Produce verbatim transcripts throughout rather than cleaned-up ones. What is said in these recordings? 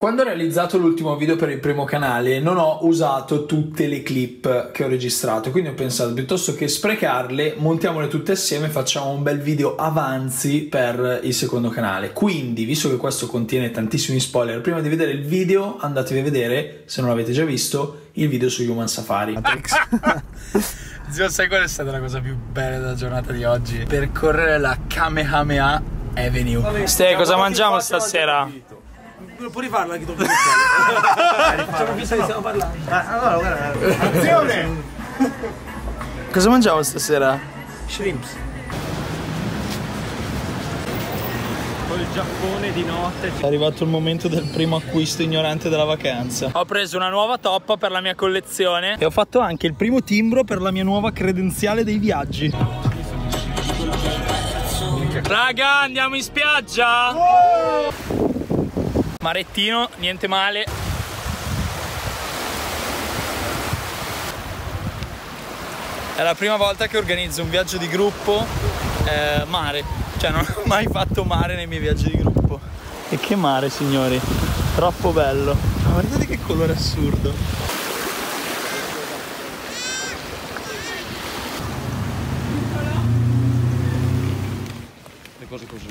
Quando ho realizzato l'ultimo video per il primo canale non ho usato tutte le clip che ho registrato, quindi ho pensato piuttosto che sprecarle, montiamole tutte assieme e facciamo un bel video avanzi per il secondo canale. Quindi, visto che questo contiene tantissimi spoiler, prima di vedere il video andatevi a vedere, se non l'avete già visto, il video su Human Safari. Zio, sai qual è stata la cosa più bella della giornata di oggi? Percorrere la Kamehameha Avenue. Ste, cosa mangiamo stasera? Puoi rifarlo anche dopo. Facciamo finta che stiamo parlando. Allora, guarda. Azione! Cosa mangiamo stasera? Shrimps. Con il Giappone di notte. È arrivato il momento del primo acquisto ignorante della vacanza. Ho preso una nuova toppa per la mia collezione e ho fatto anche il primo timbro per la mia nuova credenziale dei viaggi. Raga, andiamo in spiaggia! Oh! Marettino, niente male. È la prima volta che organizzo un viaggio di gruppo eh, mare. Cioè non ho mai fatto mare nei miei viaggi di gruppo. E che mare, signori. Troppo bello. Ma guardate che colore assurdo. Le cose così.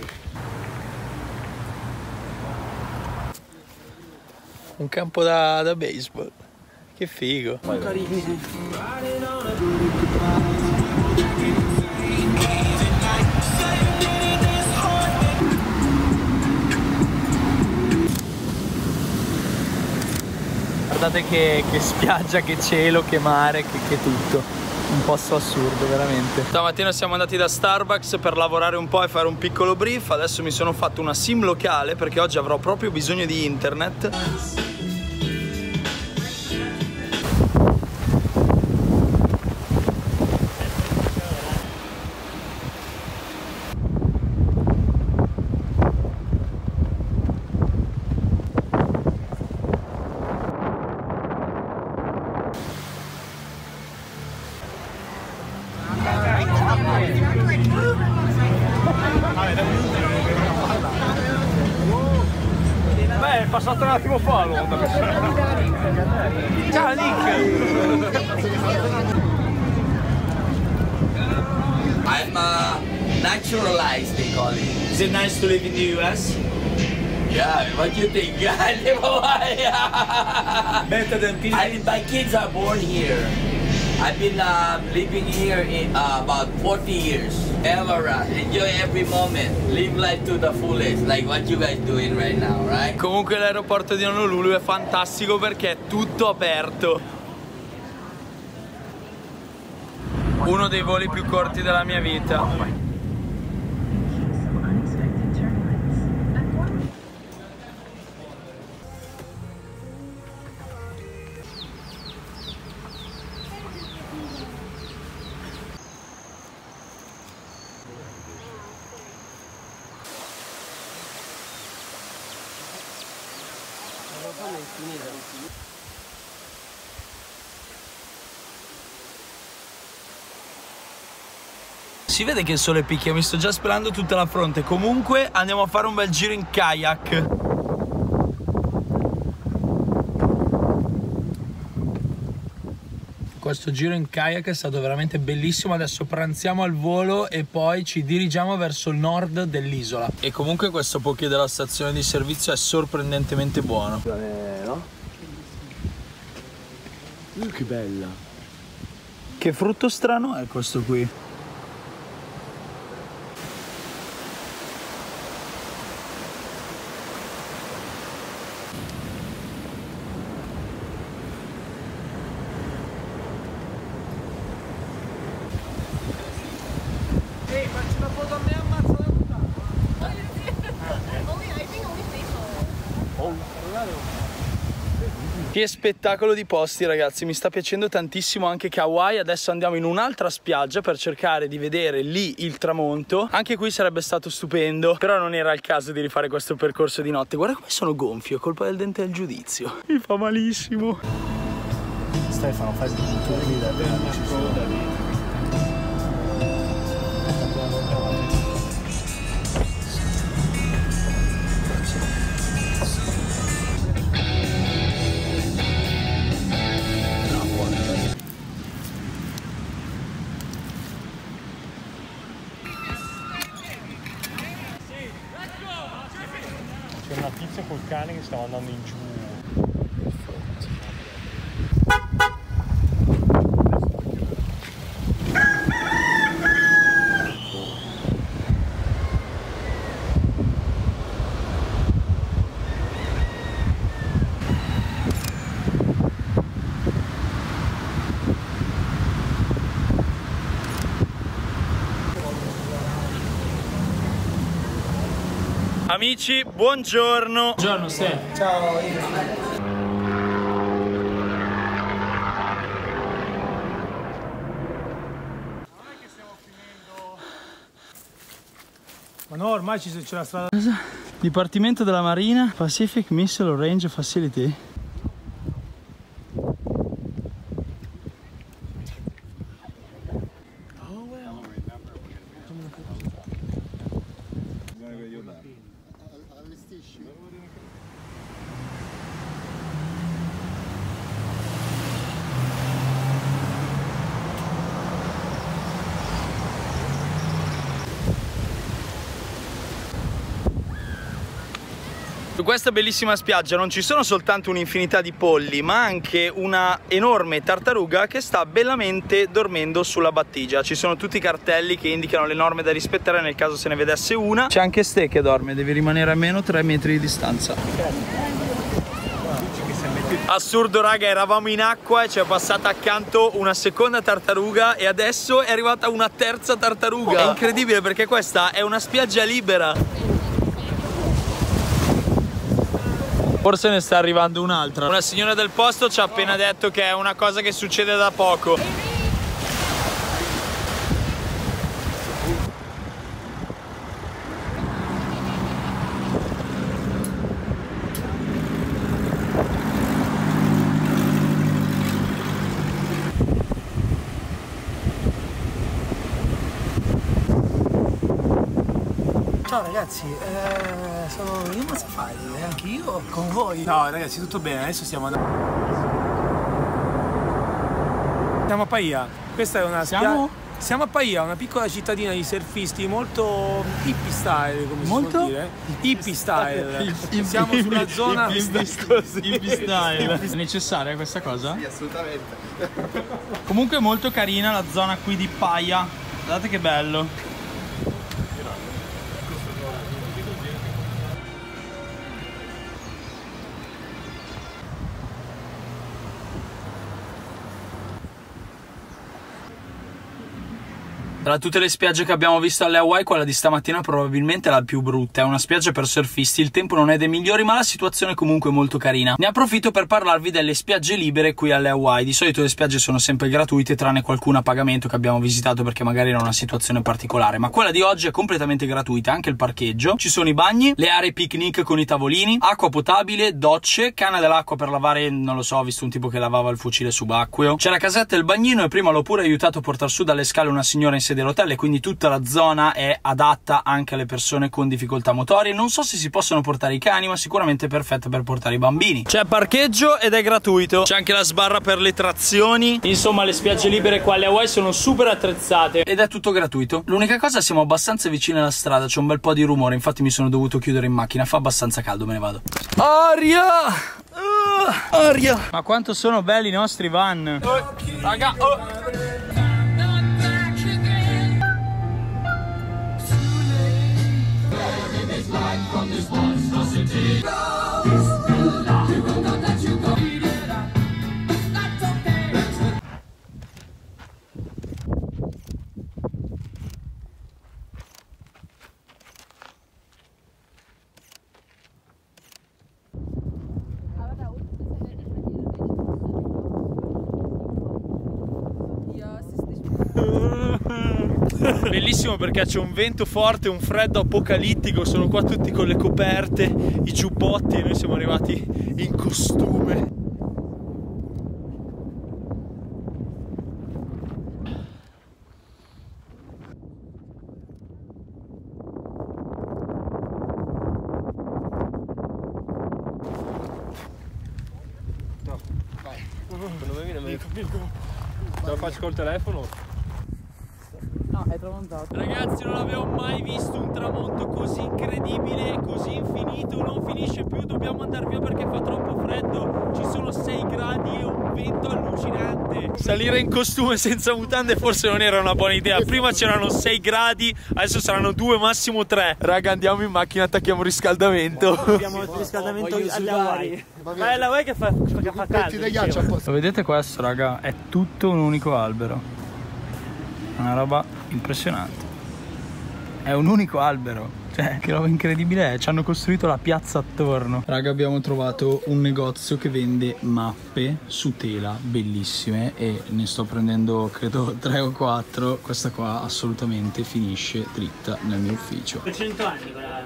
Un campo da, da baseball. Che figo. Carini. Guardate che, che spiaggia, che cielo, che mare, che, che tutto. Un posto assurdo, veramente. Stamattina siamo andati da Starbucks per lavorare un po' e fare un piccolo brief. Adesso mi sono fatto una sim locale perché oggi avrò proprio bisogno di internet. Beh, è passato un attimo fa l'onda. Ciao Nick! I'm uh, naturalized, they call it. Is it nice to live in the U S? Yeah, what do you think? I live Hawaii. Better than people. I, my kids are born here. I've been uh, living here in uh, about forty years. Ever uh, enjoy every moment. Live life to the fullest, like what you guys doing right now, right? Comunque l'aeroporto di Honolulu è fantastico perché è tutto aperto. Uno dei voli più corti della mia vita. Si vede che il sole picchia, mi sto già spelando tutta la fronte. Comunque andiamo a fare un bel giro in kayak. Questo giro in kayak è stato veramente bellissimo. Adesso pranziamo al volo e poi ci dirigiamo verso il nord dell'isola. E comunque questo poké della stazione di servizio è sorprendentemente buono. Eh, no? Uh, che bella. Che frutto strano è questo qui? Che spettacolo di posti, ragazzi, mi sta piacendo tantissimo anche Kauai. Adesso andiamo in un'altra spiaggia per cercare di vedere lì il tramonto. Anche qui sarebbe stato stupendo, però non era il caso di rifare questo percorso di notte. Guarda come sono gonfio, colpa del dente del giudizio. Mi fa malissimo. Stefano, fai il punto di vita. cane che stava andando in giù. Amici, buongiorno. Buongiorno, sì. Ciao. Ma no, ormai c'è la strada. Dipartimento della Marina, Pacific Missile Range Facility. Su questa bellissima spiaggia non ci sono soltanto un'infinità di polli, ma anche una enorme tartaruga che sta bellamente dormendo sulla battigia. Ci sono tutti i cartelli che indicano le norme da rispettare nel caso se ne vedesse una. C'è anche Ste che dorme, devi rimanere a meno tre metri di distanza. Assurdo raga, eravamo in acqua e ci è passata accanto una seconda tartaruga e adesso è arrivata una terza tartaruga. È incredibile perché questa è una spiaggia libera. Forse ne sta arrivando un'altra. Una signora del posto ci ha appena detto che è una cosa che succede da poco. Ciao ragazzi, eh, sono io Mazzafari, eh, anche io con voi. No ragazzi, tutto bene, adesso stiamo andando. Siamo a Paia, questa è una Siamo? spiaggia. Siamo a Paia, una piccola cittadina di surfisti molto hippie style, come Molto? si può dire. Hippie style. Siamo sulla zona hippie style. È necessaria questa cosa? Sì, assolutamente. Comunque è molto carina la zona qui di Paia. Guardate che bello. Tra tutte le spiagge che abbiamo visto alle Hawaii, quella di stamattina probabilmente è la più brutta. È una spiaggia per surfisti, il tempo non è dei migliori, ma la situazione è comunque molto carina. Ne approfitto per parlarvi delle spiagge libere qui alle Hawaii. Di solito le spiagge sono sempre gratuite, tranne qualcuna a pagamento che abbiamo visitato perché magari era una situazione particolare. Ma quella di oggi è completamente gratuita, anche il parcheggio. Ci sono i bagni, le aree picnic con i tavolini, acqua potabile, docce, canna dell'acqua per lavare, non lo so, ho visto un tipo che lavava il fucile subacqueo. C'è la casetta e il bagnino e prima l'ho pure aiutato a portare su dalle scale una signora in sedia a rotelle, quindi tutta la zona è adatta anche alle persone con difficoltà motorie. Non so se si possono portare i cani, ma sicuramente è perfetta per portare i bambini. C'è parcheggio ed è gratuito. C'è anche la sbarra per le trazioni. Insomma, le spiagge libere qua alle Hawaii sono super attrezzate ed è tutto gratuito. L'unica cosa, siamo abbastanza vicini alla strada, c'è un bel po' di rumore, infatti mi sono dovuto chiudere in macchina. Fa abbastanza caldo, me ne vado. Aria! Uh, aria! Ma quanto sono belli i nostri van. Oh, raga, oh. Bellissimo perché c'è un vento forte, un freddo apocalittico, sono qua tutti con le coperte, i giubbotti e noi siamo arrivati in costume. No, vai. Secondo me viene meglio. Ce la faccio col telefono. No, è tramontato. Ragazzi, non avevo mai visto un tramonto così incredibile, così infinito. Non finisce più, dobbiamo andare via perché fa troppo freddo. Ci sono sei gradi e un vento allucinante. Salire in costume senza mutande forse non era una buona idea. Prima c'erano sei gradi, adesso saranno due, massimo tre. Raga, andiamo in macchina, attacchiamo il riscaldamento. Abbiamo il riscaldamento agli Hawaii. Ma è la Hawaii che fa, che fa caldo. Lo vedete questo, raga? È tutto un unico albero. Una roba impressionante. È un unico albero. Cioè, che roba incredibile è. Ci hanno costruito la piazza attorno. Raga, abbiamo trovato un negozio che vende mappe su tela bellissime e ne sto prendendo credo tre o quattro. Questa qua assolutamente finisce dritta nel mio ufficio. cento anni quella.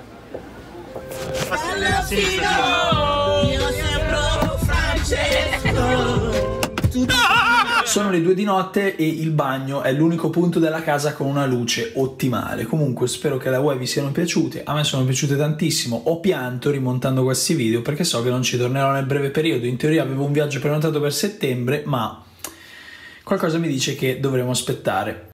Sono le due di notte e il bagno è l'unico punto della casa con una luce ottimale. Comunque spero che le Hawaii vi siano piaciute. A me sono piaciute tantissimo. Ho pianto rimontando questi video perché so che non ci tornerò nel breve periodo. In teoria avevo un viaggio prenotato per settembre, ma qualcosa mi dice che dovremo aspettare.